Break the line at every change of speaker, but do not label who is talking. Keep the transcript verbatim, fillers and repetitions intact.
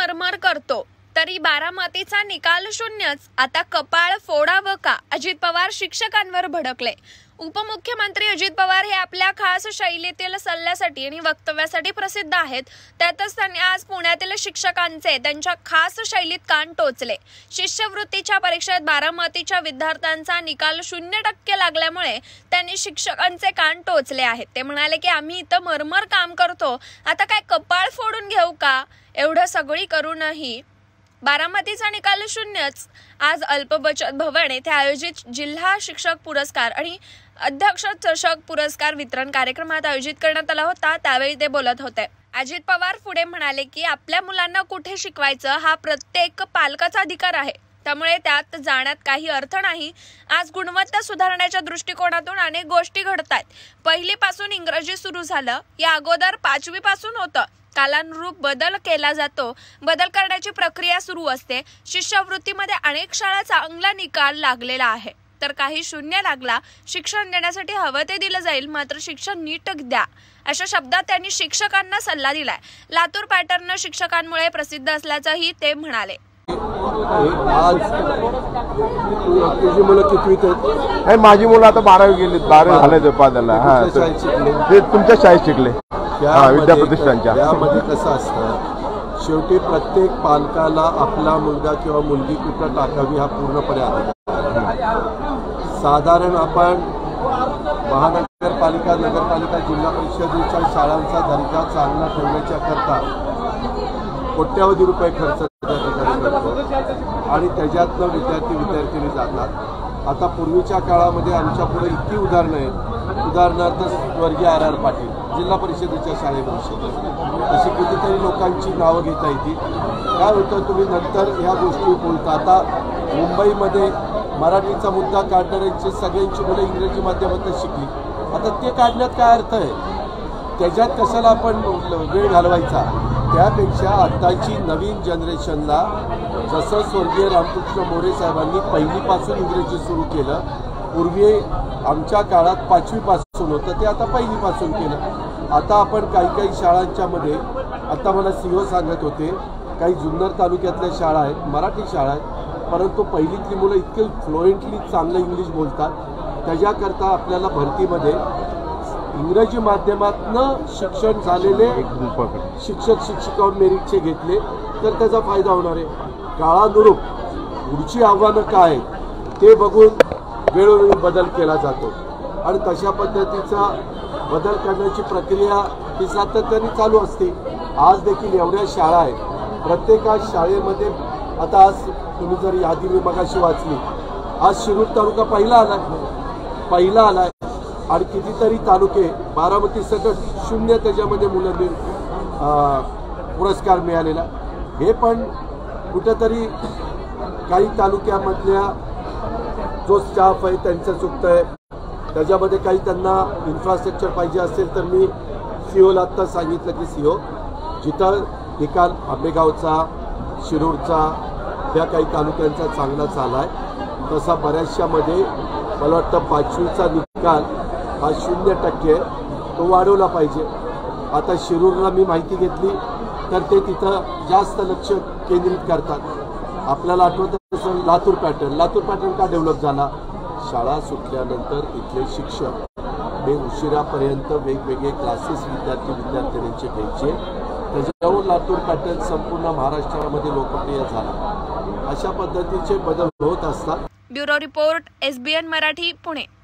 मरमर करतो तरी बारामतीचा निकाल शून्यच, आता कपाळ फोडावं का? अजित पवार शिक्षकांवर भडकले। उपमुख्यमंत्री अजित पवार हे आपल्या खास शैलीतील सल्ल्यासाठी आणि वक्तव्यासाठी प्रसिद्ध आहेत। त्यातच त्यांनी आज पुण्यातील शिक्षकांचे त्यांच्या खास शैलीत कान टोचले। शिष्यवृत्तीच्या परीक्षेत बारामतीच्या विद्यार्थ्यांचा निकाल शून्य टक्के लागल्यामुळे त्यांनी शिक्षकांचे कान टोचले आहेत। ते म्हणाले की आम्ही इथं मरमर काम करतो, आता काय कपाळ फोडून घेऊ का? एवढं सगळी करूनही बारामतीचा निकाल शून्यच। आज अल्पबचत भवन येथे आयोजित जिल्हा शिक्षक पुरस्कार आणि अध्यक्ष चषक पुरस्कार वितरण कार्यक्रमात आयोजित करण्यात आला होता, त्यावेळी ते बोलत होते। अजित पवार पुढे म्हणाले की आपल्या मुलांना कुठे शिकवायचं हा प्रत्येक पालकाचा अधिकार आहे, त्यामुळे त्यात जाण्यात काही अर्थ नाही। आज गुणवत्ता सुधारण्याच्या दृष्टिकोनातून अनेक गोष्टी घडतात। पहिली पासून इंग्रजी सुरू झालं, या अगोदर पाचवी पासून होतं। कालानुरूप बदल केला जातो, बदल करण्याची प्रक्रिया सुरू असते। शिष्यवृत्तीमध्ये अनेक शाळा चांगला निकाल लागलेला आहे, तर काही शून्य लागला। शिक्षण देण्यासाठी हवं ते दिलं जाईल, मात्र शिक्षण नीट द्या, अशा शब्दात त्यांनी शिक्षकांना सल्ला दिलाय। लातूर पॅटर्न शिक्षकांमुळे प्रसिद्ध असल्याचंही ते म्हणाले।
आज तुझी मुलं कितवीत आहेत? माझी मुलं आता बारावी गेली, बारावी झाले ते पादाला। हा, ते तुमच्या शाळेत शिकले, विद्याप्रतिष्ठानच्या। यामध्ये कसं असतं, शेवटी प्रत्येक पालकाला आपला मुलगा किंवा मुलगी कुठं टाकावी हा पूर्णपणे अधिकार। साधारण आपण महानगरपालिका, नगरपालिका, जिल्हा परिषदेच्या शाळांचा दर्जा चांगला ठेवण्याच्या करता कोट्यावधी रुपये खर्च त्या ठिकाणी करतो आणि त्याच्यातनं विद्यार्थी विद्यार्थिनी जातात। आता पूर्वीच्या काळामध्ये आमच्या पुढे इतकी उदाहरणं आहेत, उदाहरणार्थ स्वर्गीय आर आर पाटील जिल्हा परिषदेच्या शाळेमध्ये, अशी कितीतरी लोकांची नावं घेता येतील। काय होतं, तुम्ही नंतर ह्या गोष्टी बोलता। आता मुंबईमध्ये मराठीचा मुद्दा काढणाऱ्यांची सगळ्यांची मुलं इंग्रजी माध्यमातून शिकली, आता ते काढण्यात काय अर्थ आहे? त्याच्यात कशाला आपण वेळ घालवायचा? त्यापेक्षा आत्ताची नवीन जनरेशनला जसं स्वर्गीय रामकृष्ण मोरे साहेबांनी पहिलीपासून इंग्रजी सुरू केलं, पूर्वी आमच्या काळात पाचवीपासून होतं, ते आता पहिलीपासून केलं। आता आपण काही काही शाळांच्यामध्ये, आता मला सीओ सांगत होते, काही जुन्नर तालुक्यातल्या शाळा आहेत, मराठी शाळा आहेत, परंतु पहिलीतली मुलं इतके फ्लुएंटली चांगलं इंग्लिश बोलतात। त्याच्याकरता आपल्याला भरतीमध्ये इंग्रजी माध्यमातनं शिक्षण झालेले शिक्षक शिक्षिका मेरिटचे घेतले तर त्याचा फायदा होणार आहे। काळानुरूप पुढची आव्हानं काय आहेत ते बघून वेळोवेळी बदल केला जातो आणि तशा पद्धतीचा बदल करण्याची प्रक्रिया ही सातत्याने चालू असते। आज देखील एवढ्या शाळा आहेत, प्रत्येका शाळेमध्ये आता आज तुम्ही जर यादी मी मगाशी वाचली, आज शिरूर तालुका पहिला आला पहिला आलाय आणि कितीतरी तालुके बारामती सकट शून्य त्याच्यामध्ये मुलांनी पुरस्कार मिळालेला। हे पण कुठेतरी काही तालुक्यामधल्या जो स्टाफ आहे त्यांचं चुकतं आहे, त्याच्यामध्ये काही त्यांना इन्फ्रास्ट्रक्चर पाहिजे असेल तर मी सीओला आत्ता सांगितलं की सीओ जिथं निकाल आंबेगावचा, शिरूरचा, त्या काही तालुक्यांचा चांगला चालला आहे, तसा बऱ्याचशामध्ये मला वाटतं पाचवीचा निकाल हा शून्य टक्के तो वाढवला पाहिजे। आता शिरूरला मी माहिती घेतली तर ते तिथं जास्त लक्ष केंद्रित करतात। आपल्याला आठवतं तसं लातूर पॅटर्न लातूर पॅटर्न का डेव्हलप झाला? शाळा सुटल्यानंतर तिथले शिक्षक हे उशिरापर्यंत वेगवेगळे क्लासेस विद्यार्थी विद्यार्थिनींचे घ्यायचे, त्याच्यावर लातूर पॅटर्न संपूर्ण महाराष्ट्रामध्ये लोकप्रिय झाला। अशा पद्धतीचे बदल होत असतात।
Bureau report, S B N Marathi, Pune.